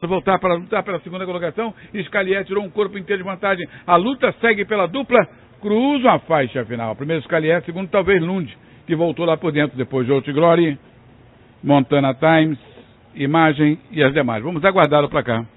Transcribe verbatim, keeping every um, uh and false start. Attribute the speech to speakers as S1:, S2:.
S1: voltar para lutar pela segunda colocação. Scalier tirou um corpo inteiro de vantagem. A luta segue pela dupla. Cruzam a faixa final. Primeiro Scalier, segundo talvez Lund, que voltou lá por dentro. Depois Jolt Glory, Montana Times, Imagem e as demais. Vamos aguardar o placar.